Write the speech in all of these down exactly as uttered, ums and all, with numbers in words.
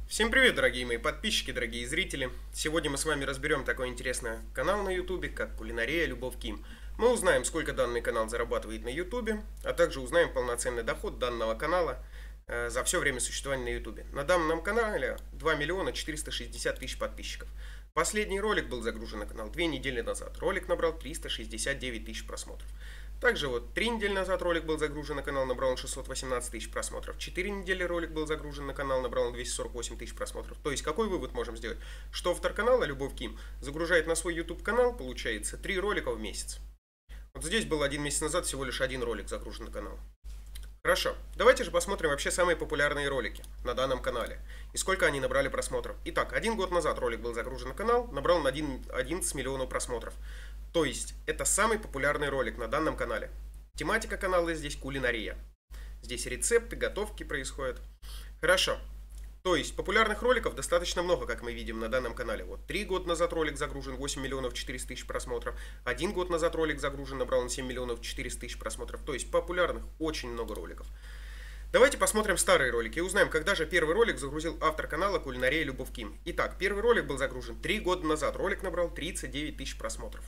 Всем привет, дорогие мои подписчики, дорогие зрители! Сегодня мы с вами разберем такой интересный канал на ютубе, как Кулинария Любовь Ким. Мы узнаем, сколько данный канал зарабатывает на ютубе, а также узнаем полноценный доход данного канала э, за все время существования на ютубе. На данном канале два миллиона четыреста шестьдесят тысяч подписчиков. Последний ролик был загружен на канал две недели назад. Ролик набрал триста шестьдесят девять тысяч просмотров. Также вот три недели назад ролик был загружен на канал, набрал он шестьсот восемнадцать тысяч просмотров. четыре недели ролик был загружен на канал, набрал он двести сорок восемь тысяч просмотров. То есть какой вывод можем сделать? Что автор канала Любовь Ким загружает на свой YouTube канал, получается, три ролика в месяц. Вот здесь был один месяц назад всего лишь один ролик загружен на канал. Хорошо, давайте же посмотрим вообще самые популярные ролики на данном канале и сколько они набрали просмотров. Итак, один год назад ролик был загружен на канал, набрал он одиннадцать миллионов просмотров. То есть это самый популярный ролик на данном канале. Тематика канала здесь кулинария. Здесь рецепты, готовки происходят. Хорошо. То есть популярных роликов достаточно много, как мы видим на данном канале. Вот три года назад ролик загружен, восемь миллионов четыреста тысяч просмотров. Один год назад ролик загружен, набрал он семь миллионов четыреста тысяч просмотров. То есть популярных очень много роликов. Давайте посмотрим старые ролики и узнаем, когда же первый ролик загрузил автор канала Кулинария Любовь Ким. Итак, первый ролик был загружен три года назад. Ролик набрал тридцать девять тысяч просмотров.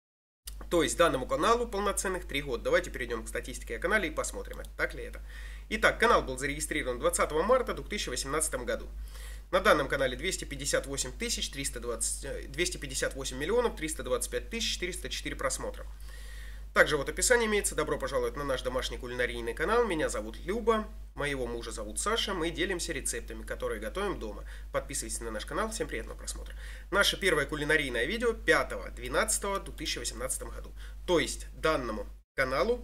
То есть данному каналу полноценных три года. Давайте перейдем к статистике о канале и посмотрим, так ли это. Итак, канал был зарегистрирован двадцатого марта две тысячи восемнадцатого году. На данном канале двести пятьдесят восемь тысяч триста двадцать, двести пятьдесят восемь миллионов триста двадцать пять тысяч четыреста четыре просмотра. Также вот описание имеется. Добро пожаловать на наш домашний кулинарийный канал. Меня зовут Люба, моего мужа зовут Саша. Мы делимся рецептами, которые готовим дома. Подписывайтесь на наш канал. Всем приятного просмотра. Наше первое кулинарийное видео пятого двенадцатого две тысячи восемнадцатого году. То есть данному каналу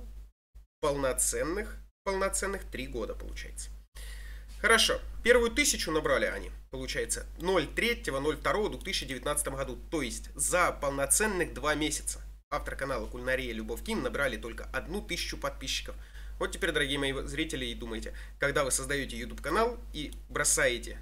полноценных, полноценных три года получается. Хорошо. Первую тысячу набрали они, получается, ноль третьего ноль второго две тысячи девятнадцатого году. То есть за полноценных два месяца. Автор канала Кулинария Любовь Ким набрали только одну тысячу подписчиков. Вот теперь, дорогие мои зрители, и думайте, когда вы создаете YouTube канал и бросаете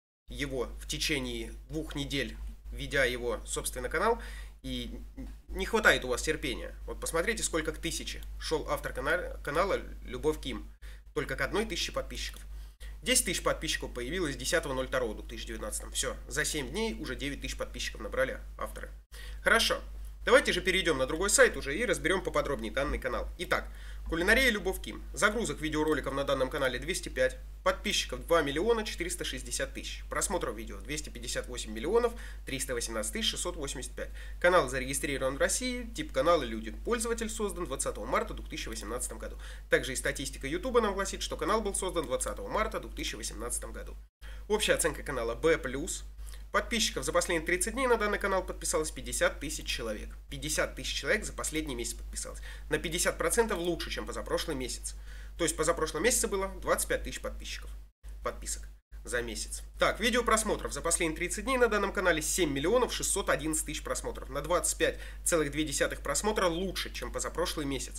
его в течение двух недель, ведя его, собственно, канал, и не хватает у вас терпения. Вот посмотрите, сколько к тысяче шел автор канала, канала Любовь Ким. Только к одной тысяче подписчиков. десять тысяч подписчиков появилось десятого ноль второго две тысячи девятнадцатого. Все, за семь дней уже девять тысяч подписчиков набрали авторы. Хорошо. Давайте же перейдем на другой сайт уже и разберем поподробнее данный канал. Итак, Кулинария Любовь Ким. Загрузок видеороликов на данном канале двести пять. Подписчиков два миллиона четыреста шестьдесят тысяч. Просмотров видео двести пятьдесят восемь миллионов триста восемнадцать тысяч шестьсот восемьдесят пять. Канал зарегистрирован в России. Тип канала люди. Пользователь создан двадцатого марта две тысячи восемнадцатого году. Также и статистика YouTube нам гласит, что канал был создан двадцатого марта две тысячи восемнадцатого году. Общая оценка канала B+. Подписчиков за последние тридцать дней на данный канал подписалось пятьдесят тысяч человек. пятьдесят тысяч человек за последний месяц подписалось. На пятьдесят процентов лучше, чем позапрошлый месяц. То есть позапрошлом месяце было двадцать пять тысяч подписчиков. Подписок за месяц. Так, видео просмотров за последние тридцать дней на данном канале семь миллионов шестьсот одиннадцать тысяч просмотров. На двадцать пять целых две десятых просмотра лучше, чем позапрошлый месяц.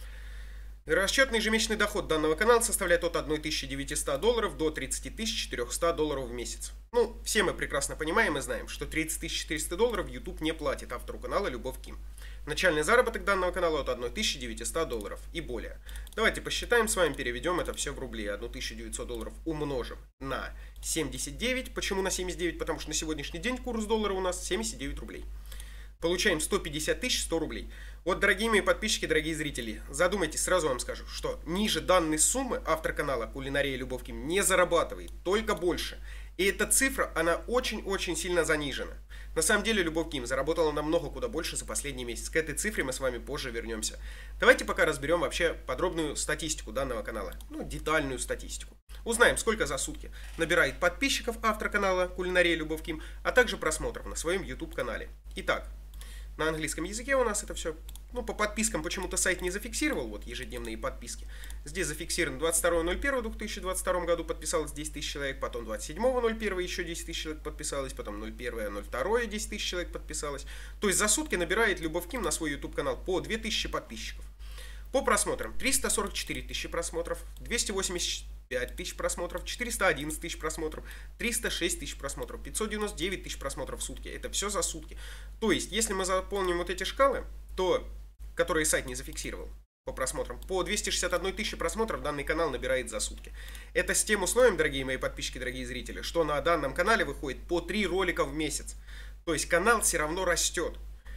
Расчетный ежемесячный доход данного канала составляет от тысячи девятисот долларов до тридцати тысяч четырехсот долларов в месяц. Ну, все мы прекрасно понимаем и знаем, что тридцать тысяч четыреста долларов YouTube не платит автору канала Любовь Ким. Начальный заработок данного канала от тысячи девятисот долларов и более. Давайте посчитаем с вами, переведем это все в рубли. тысячу девятьсот долларов умножим на семьдесят девять. Почему на семьдесят девять? Потому что на сегодняшний день курс доллара у нас семьдесят девять рублей. Получаем сто пятьдесят тысяч сто рублей. Вот, дорогие мои подписчики, дорогие зрители, задумайтесь, сразу вам скажу, что ниже данной суммы автор канала Кулинария Любовь Ким не зарабатывает, только больше. И эта цифра, она очень-очень сильно занижена. На самом деле Любовь Ким заработала намного куда больше за последний месяц. К этой цифре мы с вами позже вернемся. Давайте пока разберем вообще подробную статистику данного канала. Ну, детальную статистику. Узнаем, сколько за сутки набирает подписчиков автор канала Кулинария Любовь Ким, а также просмотров на своем YouTube канале. Итак, на английском языке у нас это все. Ну, по подпискам почему-то сайт не зафиксировал, вот ежедневные подписки. Здесь зафиксировано двадцать второго ноль первого две тысячи двадцать второго году подписалось десять тысяч человек, потом двадцать седьмого ноль первого еще десять тысяч человек подписалось, потом ноль первого ноль второго десять тысяч человек подписалось. То есть за сутки набирает Любовь Ким на свой YouTube канал по две тысячи подписчиков. По просмотрам триста сорок четыре тысячи просмотров, двести восемьдесят пять тысяч просмотров, четыреста одиннадцать тысяч просмотров, триста шесть тысяч просмотров, пятьсот девяносто девять тысяч просмотров в сутки. Это все за сутки. То есть, если мы заполним вот эти шкалы, то, которые сайт не зафиксировал, по просмотрам. По двести шестьдесят одна тысяча просмотров данный канал набирает за сутки. Это с тем условием, дорогие мои подписчики, дорогие зрители, что на данном канале выходит по три ролика в месяц. То есть канал все равно растет.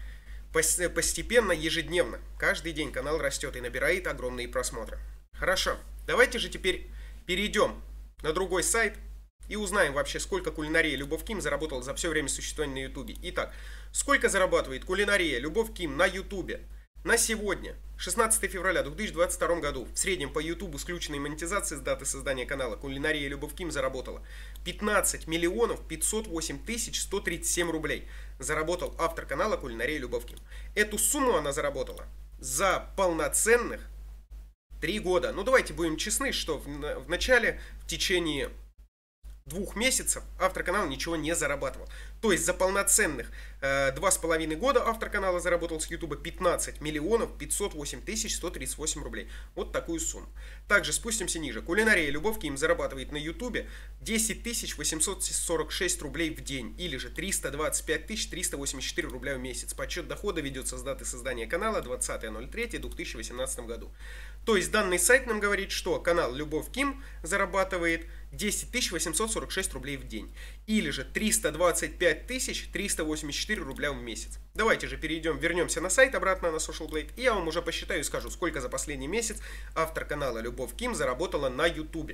Постепенно, ежедневно. Каждый день канал растет и набирает огромные просмотры. Хорошо, давайте же теперь перейдем на другой сайт и узнаем вообще, сколько кулинария Любовь Ким заработала за все время существования на ютубе. Итак, сколько зарабатывает кулинария Любовь Ким на ютубе на сегодня, шестнадцатое февраля две тысячи двадцать второго году, в среднем по ютубу с включенной монетизацией с даты создания канала кулинария Любовь Ким заработала пятнадцать миллионов пятьсот восемь тысяч сто тридцать семь рублей. Заработал автор канала кулинария Любовь Ким. Эту сумму она заработала за полноценных три года. Ну давайте будем честны, что в, в начале, в течение двух месяцев автор канала ничего не зарабатывал. То есть за полноценных э, два с половиной года автор канала заработал с ютуба пятнадцать миллионов пятьсот восемь тысяч сто тридцать восемь рублей. Вот такую сумму. Также спустимся ниже. Кулинария Любовь Ким зарабатывает на ютубе десять тысяч восемьсот сорок шесть рублей в день. Или же триста двадцать пять тысяч триста восемьдесят четыре рубля в месяц. Подсчет дохода ведется с даты создания канала двадцатое ноль третье две тысячи восемнадцатого году. То есть данный сайт нам говорит, что канал Любовь Ким зарабатывает десять тысяч восемьсот сорок шесть рублей в день. Или же триста двадцать пять тысяч триста восемьдесят четыре рубля в месяц. Давайте же перейдем, вернемся на сайт, обратно на Social Blade, и я вам уже посчитаю и скажу, сколько за последний месяц автор канала Любовь Ким заработала на ютубе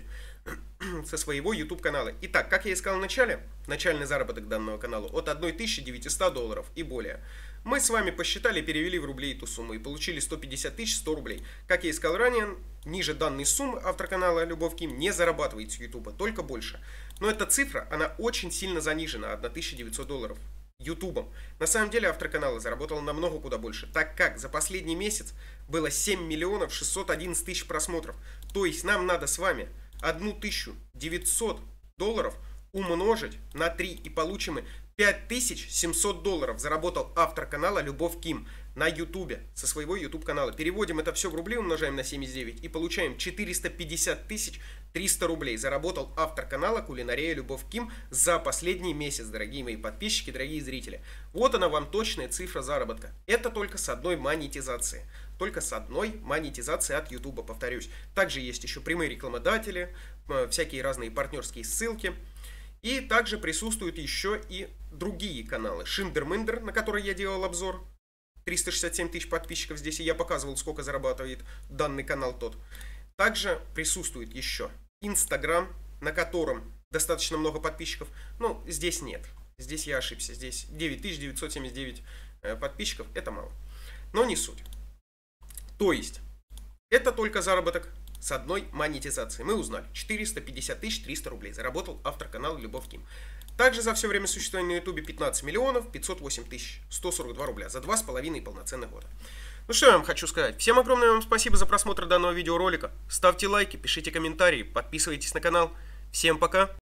со своего YouTube канала. Итак, как я и сказал в начале, начальный заработок данного канала от тысячи девятисот долларов и более. Мы с вами посчитали, перевели в рубли эту сумму и получили сто пятьдесят тысяч сто рублей. Как я и сказал ранее, ниже данной суммы автор канала Любовь Ким не зарабатывает с ютуба, только больше. Но эта цифра, она очень сильно занижена, тысяча девятьсот долларов ютубом. На самом деле автор канала заработал намного куда больше, так как за последний месяц было семь миллионов шестьсот одиннадцать тысяч просмотров. То есть нам надо с вами тысячу девятьсот долларов умножить на три и получим мы пять тысяч семьсот долларов заработал автор канала Любовь Ким на ютубе со своего YouTube канала. Переводим это все в рубли, умножаем на семьдесят девять и получаем четыреста пятьдесят тысяч триста рублей. Заработал автор канала кулинария Любовь Ким за последний месяц, дорогие мои подписчики, дорогие зрители. Вот она вам точная цифра заработка. Это только с одной монетизации. Только с одной монетизации от ютуба, повторюсь. Также есть еще прямые рекламодатели, всякие разные партнерские ссылки. И также присутствуют еще и другие каналы. Шиндер-Миндер, на который я делал обзор. триста шестьдесят семь тысяч подписчиков здесь, и я показывал, сколько зарабатывает данный канал тот. Также присутствует еще Инстаграм, на котором достаточно много подписчиков. Ну, здесь нет. Здесь я ошибся. Здесь девять тысяч девятьсот семьдесят девять подписчиков. Это мало. Но не суть. То есть, это только заработок с одной монетизации. Мы узнали, четыреста пятьдесят тысяч триста рублей заработал автор канала Любовь Ким. Также за все время существования на ютубе пятнадцать миллионов пятьсот восемь тысяч сто сорок два рубля за два с половиной полноценных года. Ну что я вам хочу сказать. Всем огромное вам спасибо за просмотр данного видеоролика. Ставьте лайки, пишите комментарии, подписывайтесь на канал. Всем пока!